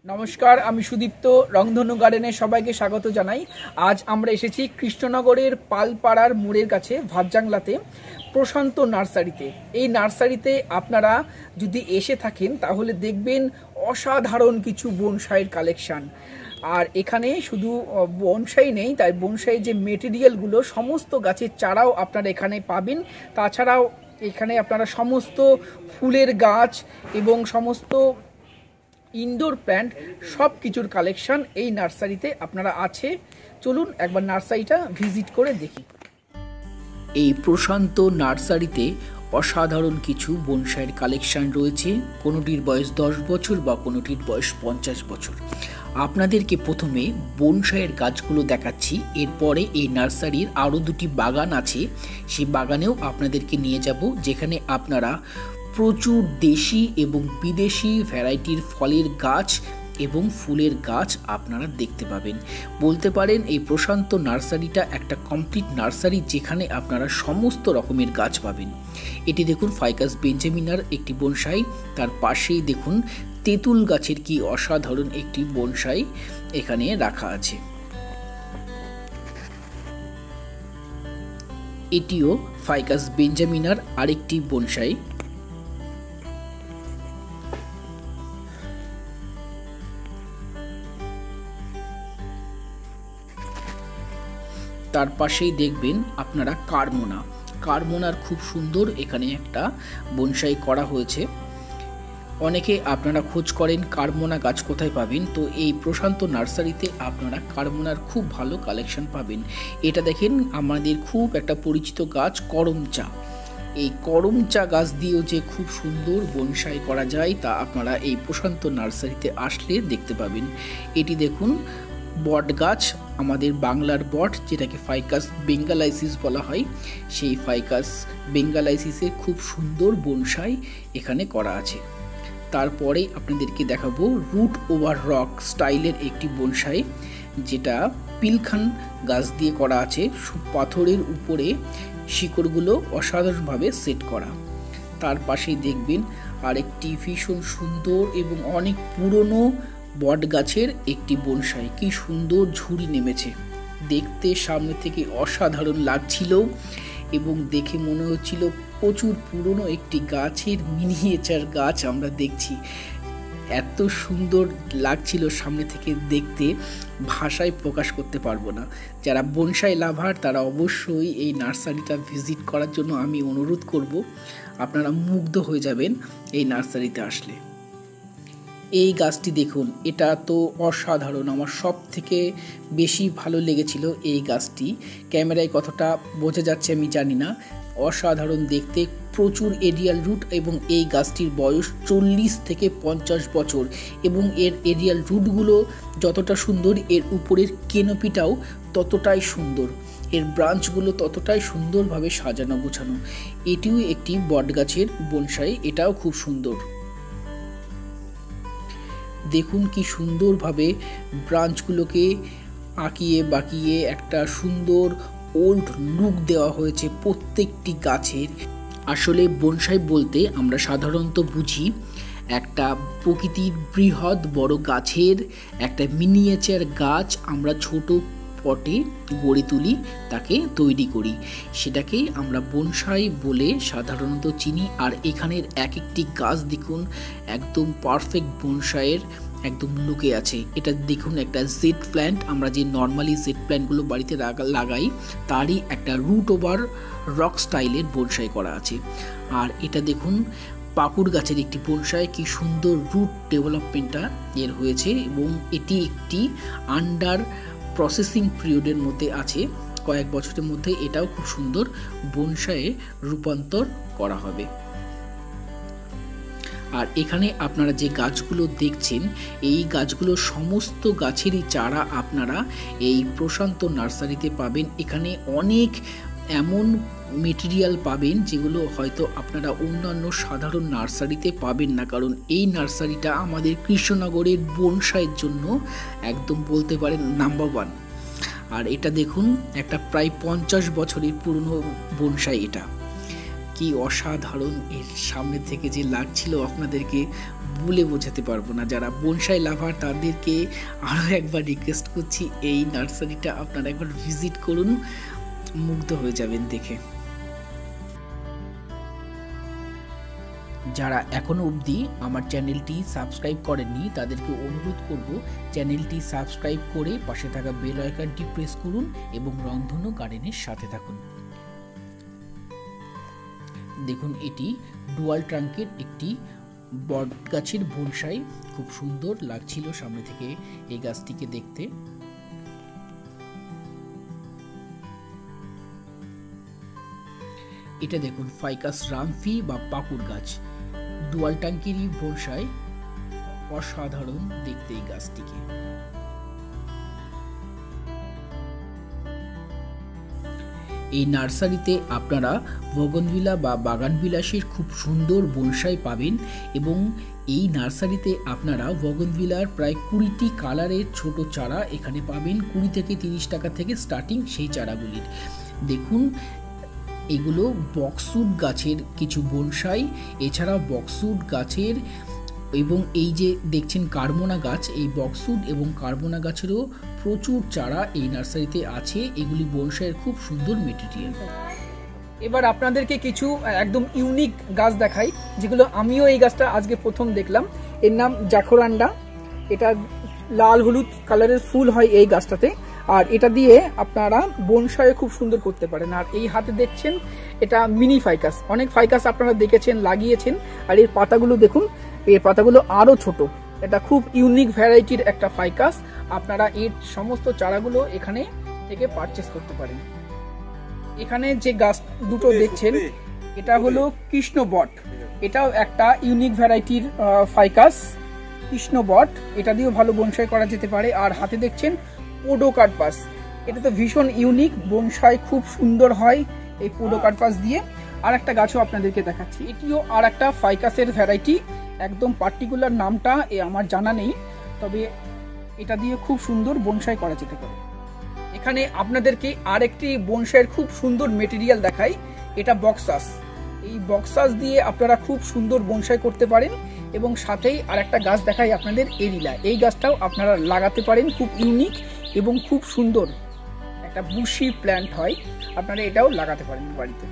নমস্কার, আমি সুদীপ্ত রংধনু গার্ডেনে সবাইকে স্বাগত জানাই। আজ আমরা এসেছি কৃষ্ণনগরের পালপাড়ার মোড়ের কাছে ভাতজাংলাতে প্রশান্ত নার্সারিতে। এই নার্সারিতে আপনারা যদি এসে থাকেন তাহলে দেখবেন অসাধারণ কিছু বনসাইয়ের কালেকশান। আর এখানে শুধু বনসাই নেই, তাই বনসাই যে মেটেরিয়ালগুলো সমস্ত গাছের চারাও আপনারা এখানে পাবেন। তাছাড়াও এখানে আপনারা সমস্ত ফুলের গাছ এবং সমস্ত ইনডোর প্ল্যান্ট সব কিছুর কালেকশন এই নার্সারিতে আপনারা আছে। চলুন একবার নার্সারিটা ভিজিট করে দেখি। এই প্রশান্ত নার্সারিতে অসাধারণ কিছু বনসাইয়ের কালেকশন রয়েছে। কোনোটির বয়স 10 বছর বা কোনোটির বয়স 50 বছর। আপনাদেরকে প্রথমে বনসাইয়ের গাছগুলো দেখাচ্ছি, এরপরে এই নার্সারির আরও দুটি বাগান আছে, সেই বাগানেও আপনাদেরকে নিয়ে যাব, যেখানে আপনারা প্রচুর দেশি এবং বিদেশি ভ্যারাইটির ফলের গাছ এবং ফুলের গাছ আপনারা দেখতে পাবেন। বলতে পারেন এই প্রশান্ত নার্সারিটা একটা কমপ্লিট নার্সারি, যেখানে আপনারা সমস্ত রকমের গাছ পাবেন। এটি দেখুন ফাইকাস বেঞ্জামিনার একটি বনসাই, তার পাশেই দেখুন তেঁতুল গাছের কি অসাধারণ একটি বনসাই এখানে রাখা আছে। এটিও ফাইকাস বেঞ্জামিনার আরেকটি বনসাই। তার পাশেই দেখবেন আপনারা কারমোনার খুব সুন্দর এখানে একটা বনসাই করা হয়েছে। অনেকে আপনারা খোঁজ করেন কারমোনা গাছ কোথায় পাবেন, তো এই প্রশান্ত নার্সারিতে আপনারা কারমোনার খুব ভালো কালেকশন পাবেন। এটা দেখেন আমাদের খুব একটা পরিচিত গাছ করমচা। এই করমচা গাছ দিয়েও যে খুব সুন্দর বনসাই করা যায় তা আপনারা এই প্রশান্ত নার্সারিতে আসলে দেখতে পাবেন। এটি দেখুন বট গাছ, আমাদের বাংলার বট, যেটাকে ফাইকাস বেঙ্গালাইসিস বলা হয়, সেই ফাইকাস বেঙ্গালাইসিসের খুব সুন্দর বনসাই এখানে করা আছে। তারপরে আপনাদেরকে দেখাবো রুট ওভার রক স্টাইলের একটি বনসাই, যেটা পিলখান গাছ দিয়ে করা আছে। পাথরের উপরে শিকড়গুলো অসাধারণভাবে সেট করা। তার পাশেই দেখবেন আরেকটি ভীষণ সুন্দর এবং অনেক পুরনো বট গাছের একটি বনসাই। কি সুন্দর ঝুড়ি নেমেছে, দেখতে সামনে থেকে অসাধারণ লাগছিল এবং দেখে মনে হচ্ছিল প্রচুর পুরনো একটি গাছের মিনিয়েচার গাছ আমরা দেখছি। এত সুন্দর লাগছিল সামনে থেকে দেখতে, ভাষায় প্রকাশ করতে পারবো না। যারা বনসাই লাভার তারা অবশ্যই এই নার্সারিটা ভিজিট করার জন্য আমি অনুরোধ করব। আপনারা মুগ্ধ হয়ে যাবেন এই নার্সারিতে আসলে। এই গাছটি দেখুন, এটা তো অসাধারণ, আমার সব থেকে বেশি ভালো লেগেছিল এই গাছটি। ক্যামেরায় কতটা বোঝা যাচ্ছে আমি জানি না, অসাধারণ দেখতে, প্রচুর এরিয়াল রুট এবং এই গাছটির বয়স 40 থেকে 50 বছর এবং এর এরিয়াল রুটগুলো যতটা সুন্দর, এর উপরের কেনোপিটাও ততটাই সুন্দর, এর ব্রাঞ্চগুলো ততটাই সুন্দরভাবে সাজানো গোছানো। এটিও একটি বট গাছের বনসাই, এটাও খুব সুন্দর। দেখুন কি সুন্দরভাবে ব্রাঞ্চগুলোকে আঁকিয়ে বাঁকিয়ে একটা সুন্দর ওল্ড লুক দেওয়া হয়েছে প্রত্যেকটি গাছের। আসলে বনসাই বলতে আমরা সাধারণত বুঝি একটা প্রকৃতির বৃহৎ বড় গাছের একটা মিনিয়েচার গাছ আমরা ছোট পটে গড়ে তুলি, তাকে তৈরি করি, সেটাকেই আমরা বনসাই বলে সাধারণত চিনি। আর এখানের এক একটি গাছ দেখুন একদম পারফেক্ট বনসাইয়ের একদম লুকে আছে। এটা দেখুন একটা জেড প্ল্যান্ট, আমরা যে নর্মালি জেড প্ল্যান্টগুলো বাড়িতে লাগাই তারই একটা রুট ওভার রক স্টাইলের বনসাই করা আছে। আর এটা দেখুন পাকুড় গাছের একটি বনসাই, কি সুন্দর রুট ডেভেলপমেন্টটা এর হয়েছে এবং এটি একটি আন্ডার প্রসেসিং পিরিয়ডের মধ্যে আছে। কয়েক বছরের মধ্যে এটাও খুব সুন্দর বনসাইয়ে রূপান্তর করা হবে। আর এখানে আপনারা যে গাছগুলো দেখছেন, এই গাছগুলো সমস্ত গাছেরই চারা আপনারা এই প্রশান্ত নার্সারিতে পাবেন। এখানে অনেক এমন মেটেরিয়াল পাবেন যেগুলো হয়তো আপনারা অন্যান্য সাধারণ নার্সারিতে পাবেন না, কারণ এই নার্সারিটা আমাদের কৃষ্ণনগরের বনসাইয়ের জন্য একদম বলতে পারেন নাম্বার 1। আর এটা দেখুন একটা প্রায় 50 বছরের পুরনো বনসাই, এটা কি কি অসাধারণ, এর সামনে থেকে যে লাগছিল আপনাদেরকে বলে বোঝাতে পারবো না। যারা বনসাই লাভার তাদেরকে আরও একবার রিকোয়েস্ট করছি, এই নার্সারিটা আপনারা একবার ভিজিট করুন, মুগ্ধ হয়ে যাবেন দেখে। যারা এখনও অবধি আমার চ্যানেলটি সাবস্ক্রাইব করেননি তাদেরকে অনুরোধ করব চ্যানেলটি সাবস্ক্রাইব করে পাশে থাকা বেল আইকনটি প্রেস করুন এবং রংধনু গার্ডেনের সাথে থাকুন। দেখুন, এটি ডুয়াল ট্রাঙ্কের একটি বট গাছের বনসাই, খুব সুন্দর লাগছিল সামনে থেকে এই গাছটিকে দেখতে। এটা দেখুন ফাইকাস রামফি বা পাকুড় গাছ, ডুয়াল ট্যাঙ্কেরই বনসাই, অসাধারণ দেখতে এই গাছটিকে। এই নার্সারিতে আপনারা বগনভিলা বা বাগানবিলাসের খুব সুন্দর বনসাই পাবেন এবং এই নার্সারিতে আপনারা বগনভিলার প্রায় 20টি কালারের ছোট চারা এখানে পাবেন। 20 থেকে 30 টাকা থেকে স্টার্টিং সেই চারাগুলির। দেখুন, এগুলো বক্সউড গাছের কিছু বনসাই, এছাড়া বক্সউড গাছের এবং এই যে দেখছেন কারমোনা গাছ, এই বক্সউড এবং কারমোনা গাছেরও প্রচুর চারা এই নার্সারিতে আছে। এগুলি বনসাইয়ের খুব সুন্দর মেটেরিয়াল। এবার আপনাদেরকে কিছু একদম ইউনিক গাছ দেখাই, যেগুলো আমিও এই গাছটা আজকে প্রথম দেখলাম। এর নাম জাখরান্ডা। এটা লাল হলুদ কালারের ফুল হয় এই গাছটাতে, আর এটা দিয়ে আপনারা বনসাই খুব সুন্দর করতে পারেন। আর এই হাতে দেখছেন এটা মিনি ফাইকাস। অনেক ফাইকাস আপনারা দেখেছেন, লাগিয়েছেন, আর এর পাতাগুলো দেখুন, এর পাতাগুলো আরো ছোট। এটা খুব ইউনিক ভ্যারাইটির একটা ফাইকাস। আপনারা এর সমস্ত চারাগুলো এখানে থেকে পারচেস করতে পারেন। এখানে যে গাছ দুটো দেখছেন এটা হলো কৃষ্ণ বট। এটাও একটা ইউনিক ভ্যারাইটির ফাইকাস, কৃষ্ণ বট। এটা দিয়েও ভালো বনসাই করা যেতে পারে। আর হাতে দেখছেন পোডোকার্পাস। এটা তো ভীষণ ইউনিক, বনসাই খুব সুন্দর হয় এই পোডোকার্পাস দিয়ে। আর একটা গাছও আপনাদেরকে দেখাচ্ছি, এটিও আর একটা ফাইকাসের ভ্যারাইটি। একদম পার্টিকুলার নামটা আমার জানা নেই, তবে এটা দিয়ে খুব সুন্দর বনসাই করা যেতে পারে। এখানে আপনাদেরকে আরেকটি বনসাইয়ের খুব সুন্দর মেটেরিয়াল দেখাই, এটা বক্সাস। এই বক্সাস দিয়ে আপনারা খুব সুন্দর বনসাই করতে পারেন। এবং সাথেই আরেকটা গাছ দেখাই আপনাদের, এরিলা। এই গাছটাও আপনারা লাগাতে পারেন, খুব ইউনিক এবং খুব সুন্দর একটা বুশি প্ল্যান্ট হয়। আপনারা এটাও লাগাতে পারেন বাড়িতে।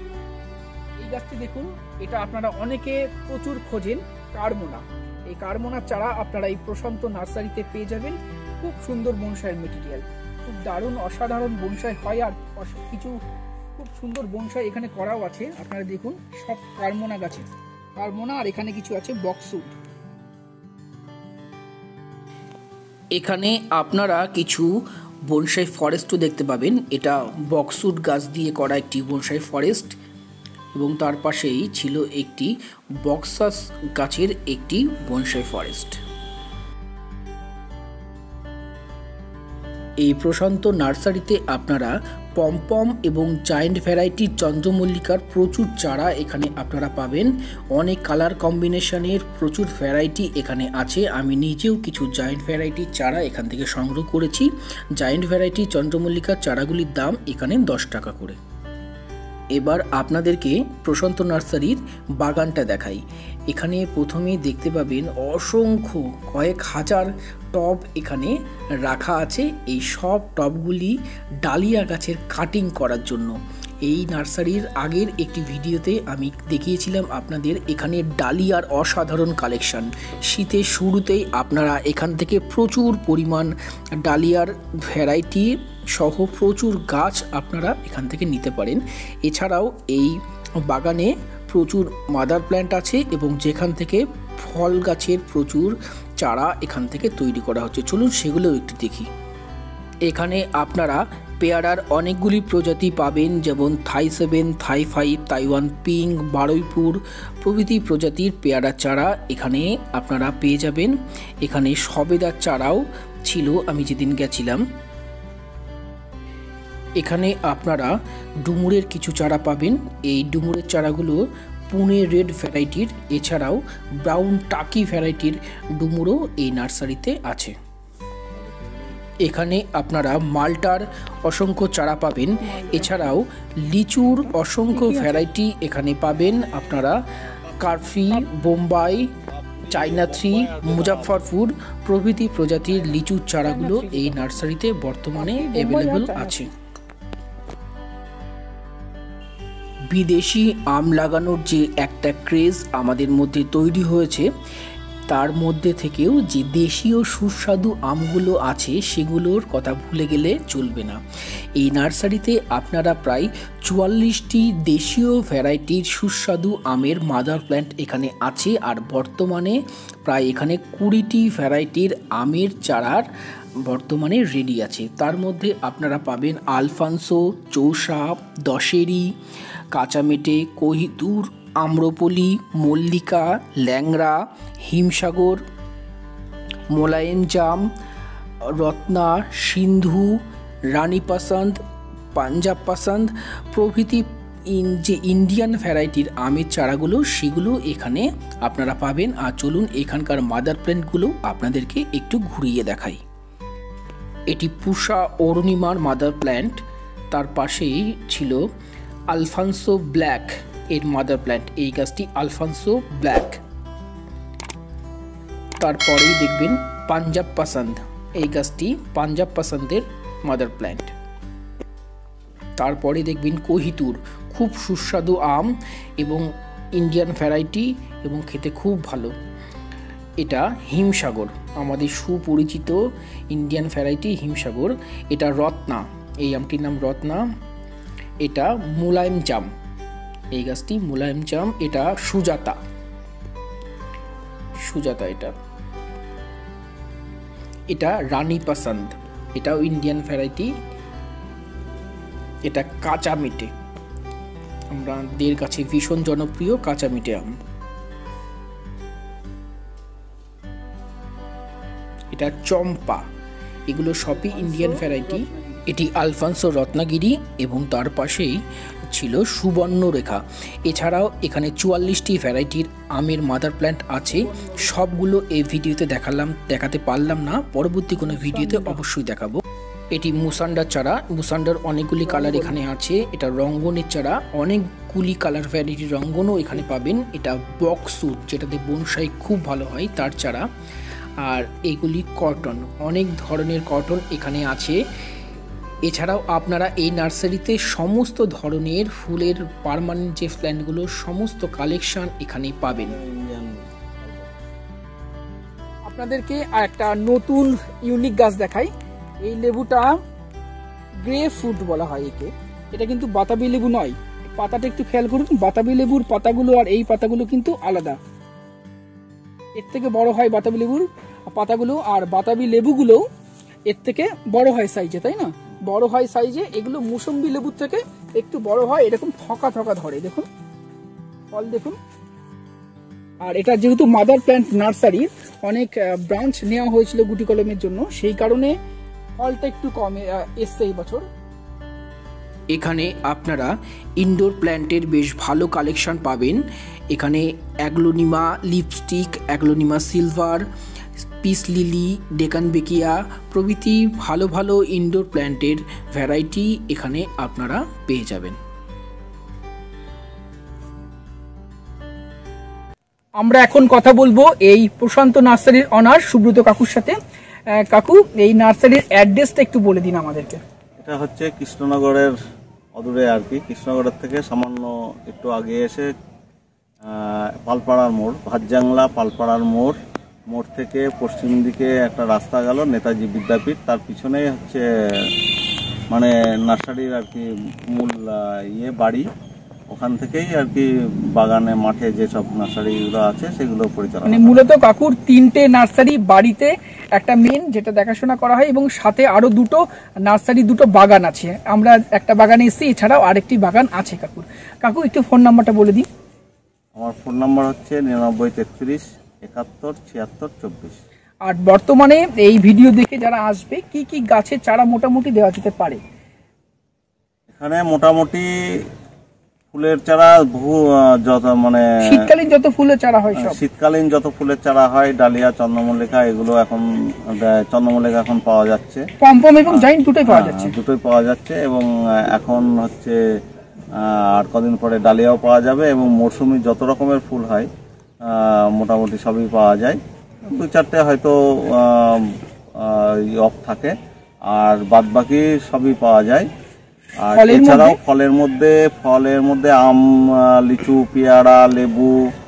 এই গাছটি দেখুন, এটা আপনারা অনেকে প্রচুর খোঁজেন, কারমোনা। এই কারমোনার চারা আপনারা এই প্রশান্ত নার্সারিতে পেয়ে যাবেন। খুব সুন্দর বনসাইয়ের মেটেরিয়াল, খুব দারুণ অসাধারণ বনসাই হয়। আর কিছু খুব সুন্দর বনসাই এখানে করাও আছে। আপনারা দেখুন, সব কারমোনা গাছের কারমোনা, আর এখানে কিছু আছে বক্সউড। এখানে আপনারা কিছু বনসাই ফরেস্টও দেখতে পাবেন। এটা বক্সউড গাছ দিয়ে করা একটি বনসাই ফরেস্ট এবং তার পাশেই ছিল একটি বক্সাস গাছের একটি বনসাই ফরেস্ট। এই প্রশান্ত নার্সারিতে আপনারা পমপম এবং জায়েন্ট ভ্যারাইটির চন্দ্রমল্লিকার প্রচুর চারা এখানে আপনারা পাবেন। অনেক কালার কম্বিনেশনের প্রচুর ভ্যারাইটি এখানে আছে। আমি নিজেও কিছু জায়েন্ট ভ্যারাইটির চারা এখান থেকে সংগ্রহ করেছি। জায়েন্ট ভ্যারাইটি চন্দ্রমল্লিকার চারাগুলির দাম এখানে 10 টাকা করে। এবার আপনাদেরকে প্রশান্ত নার্সারির বাগানটা দেখাই। এখানে প্রথমেই দেখতে পাবেন অসংখ্য কয়েক হাজার টব এখানে রাখা আছে। এই সব টবগুলি ডালিয়া গাছের কাটিং করার জন্য। এই নার্সারির আগের একটি ভিডিওতে আমি দেখিয়েছিলাম আপনাদের এখানে ডালিয়ার অসাধারণ কালেকশন। শীতের শুরুতেই আপনারা এখান থেকে প্রচুর পরিমাণ ডালিয়ার ভ্যারাইটি সহ প্রচুর গাছ আপনারা এখান থেকে নিতে পারেন। এছাড়াও এই বাগানে প্রচুর মাদার প্ল্যান্ট আছে এবং যেখান থেকে ফল গাছের প্রচুর চারা এখান থেকে তৈরি করা হচ্ছে। চলুন সেগুলোও একটু দেখি। এখানে আপনারা পেয়ারার অনেকগুলি প্রজাতি পাবেন, যেমন Thai 7, Thai 5, Taiwan pink, Baruipur প্রভৃতি প্রজাতির পেয়ারা চারা এখানে আপনারা পেয়ে যাবেন। এখানে সবেদার চারাও ছিল আমি যেদিন গেছিলাম। এখানে আপনারা ডুমুরের কিছু চারা পাবেন। এই ডুমুরের চারাগুলো পুনে রেড ভ্যারাইটির, এছাড়াও ব্রাউন টাকি ভ্যারাইটির ডুমুরও এই নার্সারিতে আছে। এখানে আপনারা মালটার অসংখ্য চারা পাবেন, এছাড়াও লিচুর অসংখ্য ভ্যারাইটি এখানে পাবেন আপনারা। কার্ফি, বোম্বাই, চাইনা 3, মুজাফফরপুর প্রভৃতি প্রজাতির লিচুর চারাগুলো এই নার্সারিতে বর্তমানে অ্যাভেলেবল আছে। বিদেশি আম লাগানোর যে একটা ক্রেজ আমাদের মধ্যে তৈরি হয়েছে, তার মধ্যে থেকেও যে দেশীয় সুস্বাদু আমগুলো আছে সেগুলোর কথা ভুলে গেলে চলবে না। এই নার্সারিতে আপনারা প্রায় 44টি দেশীয় ভ্যারাইটির সুস্বাদু আমের মাদার প্ল্যান্ট এখানে আছে, আর বর্তমানে প্রায় এখানে 20টি ভ্যারাইটির আমের চারার বর্তমানে রেডি আছে। তার মধ্যে আপনারা পাবেন আলফানসো, চৌসা, দশেরি, কাঁচামেটে, কোহিতুর, আম্রপলি, মল্লিকা, ল্যাংড়া, হিমসাগর, মোলায়েম জাম, রত্না, সিন্ধু, রানী পাসন্দ, পাঞ্জাব পাসন্দ প্রভৃতি যে ইন্ডিয়ান ভ্যারাইটির আমের চারাগুলো সেগুলো এখানে আপনারা পাবেন। আর চলুন এখানকার মাদার প্ল্যান্টগুলো আপনাদেরকে একটু ঘুরিয়ে দেখাই। এটি পুষা অরুণিমার মাদার প্ল্যান্ট, তার পাশেই ছিল আলফানসো ব্ল্যাক এর মাদার প্ল্যান্ট। এই গাছটি আলফানসো ব্ল্যাক। তারপরেই দেখবেন পাঞ্জাব পাসন্দ, এই গাছটি পাঞ্জাব পাসন্দের মাদার প্ল্যান্ট। তারপরে দেখবেন কোহিতুর, খুব সুস্বাদু আম এবং ইন্ডিয়ান ভ্যারাইটি এবং খেতে খুব ভালো। এটা হিমসাগর, আমাদের সুপরিচিত ইন্ডিয়ান ভ্যারাইটি হিমসাগর। এটা রত্না, এই আমটির নাম রত্না। এটা মুলায়েম জাম, এই গাছটি মুলায়েম জাম। এটা সুজাতা, সুজাতা এটা রানী পাসন্দ, এটাও ইন্ডিয়ান ভ্যারাইটি। এটা কাঁচামেটে, আমাদের কাছে ভীষণ জনপ্রিয় কাঁচামেটে আম। এটা চম্পা, এগুলো সবই ইন্ডিয়ান ভ্যারাইটি। এটি আলফানসো রত্নাগিরি এবং তার পাশেই ছিল সুবর্ণরেখা। এছাড়াও এখানে 44টি ভ্যারাইটির আমের মাদার প্ল্যান্ট আছে। সবগুলো এই ভিডিওতে দেখাতে পারলাম না, পরবর্তী কোনো ভিডিওতে অবশ্যই দেখাবো। এটি মুসান্ডার চারা, মুসান্ডার অনেকগুলি কালার এখানে আছে। এটা রঙ্গনের চারা, অনেকগুলি কালার ভ্যারাইটির রঙ্গনও এখানে পাবেন। এটা বক্সউড, যেটাতে বনসাই খুব ভালো হয়, তার চারা। আর এইগুলি কটন, অনেক ধরনের কটন এখানে আছে। এছাড়াও আপনারা এই নার্সারিতে সমস্ত ধরনের ফুলের পার্মানেন্ট যে প্ল্যান্টগুলো সমস্ত কালেকশন এখানে পাবেন। আপনাদেরকে একটা নতুন ইউনিক গাছ দেখাই। এই লেবুটা গ্রে ফ্রুট বলা হয় একে। এটা কিন্তু বাতাবি লেবু নয়, পাতাটা একটু খেয়াল করুন। বাতাবি লেবুর পাতাগুলো আর এই পাতাগুলো কিন্তু আলাদা। এর থেকে বড় হয় বাতাবি লেবুর পাতাগুলো, আর বাতাবি লেবুগুলো এর থেকে বড় হয় সাইজে, তাই না? বড় হয় সাইজে। এগুলো মুসম্বি লেবুর থেকে একটু বড় হয়, এরকম থকা থকা ধরে, দেখুন ফল দেখুন। আর এটা যেহেতু মাদার প্ল্যান্ট নার্সারির অনেক ব্রাঞ্চ নেওয়া হয়েছিল গুটি কলমের জন্য, সেই কারণে ফলটা একটু কমে এসছে এই বছর। এখানে আপনারা ইনডোর প্ল্যান্টের বেশ ভালো কালেকশন পাবেন। এখানে aglaonema lipstick, aglaonema silver, peace lily, ডেকান বেকিয়া প্রভৃতি ভালো ভালো ইনডোর প্ল্যান্টের ভ্যারাইটি এখানে আপনারা পেয়ে যাবেন। আমরা এখন কথা বলবো এই প্রশান্ত নার্সারির অনার সুব্রত কাকুর সাথে। কাকু, এই নার্সারির অ্যাড্রেসটা একটু বলে দিন আমাদেরকে। এটা হচ্ছে কৃষ্ণনগরের অদূরে আর কি, কৃষ্ণনগরের থেকে সামান্য একটু আগে এসে পালপাড়ার মোড়, ভাতজাংলা পালপাড়ার মোড় থেকে পশ্চিম দিকে একটা রাস্তা গেল, নেতাজি বিদ্যাপীঠ, তার পিছনেই হচ্ছে মানে নার্সারির আর কি মূল বাড়ি। ওখান থেকেই আর কি বাগানে মাঠে যেসব নার্সারিগুলো আছে সেগুলো পরিচালনা। মানে মূলত কাকুর 3টে নার্সারি বাড়িতে, একটা মেন যেটা দেখাশোনা করা হয়, এবং সাথে আরো দুটো নার্সারি, দুটো বাগান আছে। আমরা একটা বাগানে এসেছি, এছাড়াও আরেকটি বাগান আছে কাকুর। কাকু, একটু ফোন নাম্বারটা বলে দিন। আমার ফোন নাম্বার হচ্ছে 9933 71 76 24। আর বর্তমানে এই ভিডিও দেখে যারা আসবে, কি কি গাছের চারা মোটামুটি দেওয়া যেতে পারে? এখানে মোটামুটি ফুলের চারা বহু যত মানে শীতকালীন যত ফুলের চারা হয় সব, শীতকালীন যত ফুলের চারা হয়, ডালিয়া, চন্দ্রমল্লিকা, এগুলো এখন চন্দ্রমল্লিকা এখন পাওয়া যাচ্ছে, পমপম এবং জাইন্ট দুটোই পাওয়া যাচ্ছে। দুটোই পাওয়া যাচ্ছে এবং এখন হচ্ছে আর কদিন পরে ডালিয়াও পাওয়া যাবে এবং মরশুমি যত রকমের ফুল হয় মোটামুটি সবই পাওয়া যায়। 2-4টে হয়তো অফ থাকে, আর বাদ বাকি সবই পাওয়া যায়। আর এছাড়াও ফলের মধ্যে আম, লিচু, পেয়ারা, লেবু,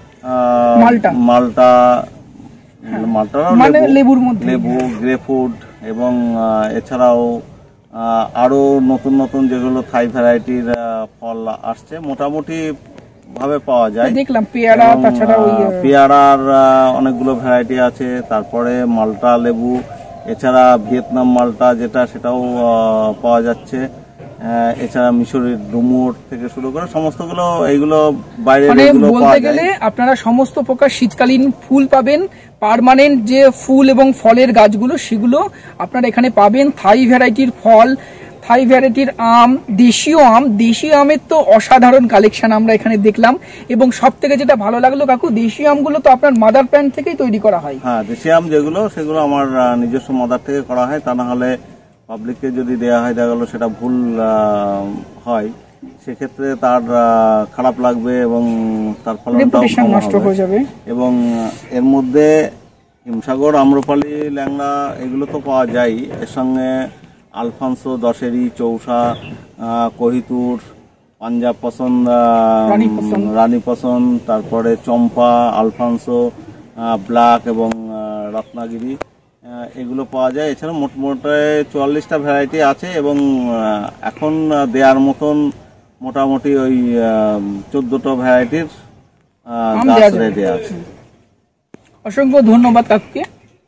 মালটা মানে লেবুর মধ্যে লেবু, গ্রেপফ্রুট এবং এছাড়াও আরো নতুন নতুন যেগুলো থাই ভ্যারাইটির ফল আসছে মোটামুটি ভাবে পাওয়া যায়। দেখলাম পেয়ারা, তাছাড়া পেয়ারার অনেকগুলো ভ্যারাইটি আছে, তারপরে মালটা লেবু, এছাড়া ভিয়েতনাম মালটা যেটা সেটাও পাওয়া যাচ্ছে, এছাড়া মিশরের ডুমুর থেকে শুরু করে সমস্তগুলো এইগুলো বাইরে বলতে গেলে আপনারা সমস্ত প্রকার শীতকালীন ফুল পাবেন। পার্মানেন্ট যে ফুল এবং ফলের গাছগুলো সেগুলো আপনারা এখানে পাবেন। থাই ভ্যারাইটির ফল, থাই ভ্যারাইটির আম, দেশীয় আমের তো অসাধারণ কালেকশন আমরা এখানে দেখলাম। এবং সব থেকে যেটা ভালো লাগলো কাকু, দেশীয় আমগুলো তো আপনার মাদার প্ল্যান্ট থেকেই তৈরি করা হয়। হ্যাঁ, দেশীয় আম সেগুলো আমার নিজস্ব মাদার থেকে করা হয়, তা না হলে পাবলিককে যদি দেওয়া হয় দেখা গেল সেটা ভুল হয়, সেক্ষেত্রে তার খারাপ লাগবে এবং তার ফলনটাও নষ্ট হয়ে যাবে। এবং এর মধ্যে হিমসাগর, আম্রপালি, ল্যাংড়া এগুলো তো পাওয়া যায়, এর সঙ্গে আলফানসো, দশেরি, চৌসা, কোহিতুর, পাঞ্জাব পছন্দ, রানী পছন্দ, তারপরে চম্পা, আলফানসো, ব্ল্যাক এবং রত্নাগিরি এগুলো পাওয়া যায়। এছাড়া মোটামুটি 44টা ভ্যারাইটি আছে এবং এখন দেওয়ার মতন মোটামুটি ওই 14টা ভ্যারাইটির গাছ রেডি আছে। অসংখ্য ধন্যবাদ কাকুকে।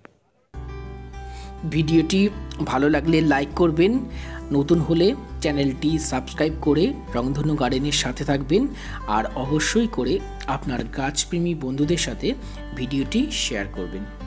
ভিডিওটি ভালো লাগলে লাইক করবেন, নতুন হলে চ্যানেলটি সাবস্ক্রাইব করে রংধনু গার্ডেনের সাথে থাকবেন, আর অবশ্যই করে আপনার গাছপ্রেমী বন্ধুদের সাথে ভিডিওটি শেয়ার করবেন।